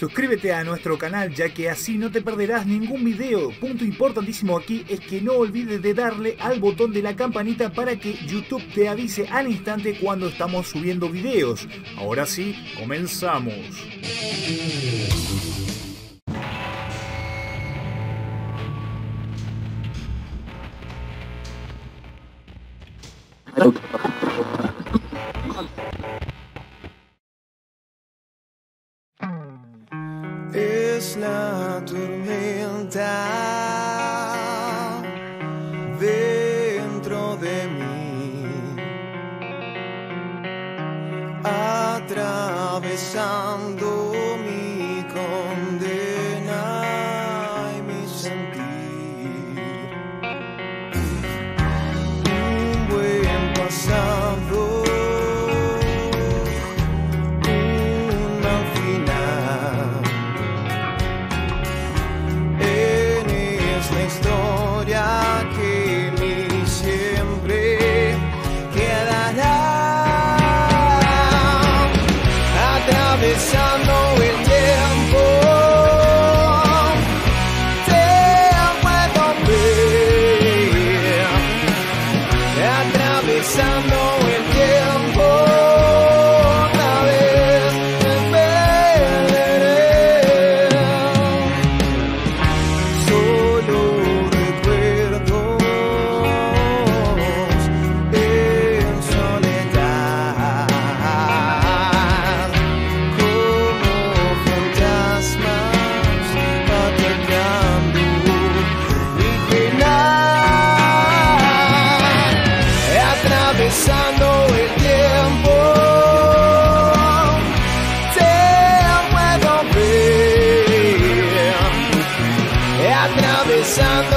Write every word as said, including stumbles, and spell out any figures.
Suscríbete a nuestro canal, ya que así no te perderás ningún video. Punto importantísimo aquí es que no olvides de darle al botón de la campanita para que YouTube te avise al instante cuando estamos subiendo videos. Ahora sí, comenzamos. Es la tormenta dentro de mí, atravesando mi condena y mi sentir. Un buen pasado, un mal final. Historia que mi siempre quedará, atravesando el tiempo, te puedo ver, atravesando el tiempo, otra vez me perderé. Solo atravesando el tiempo, te puedo ver, atravesando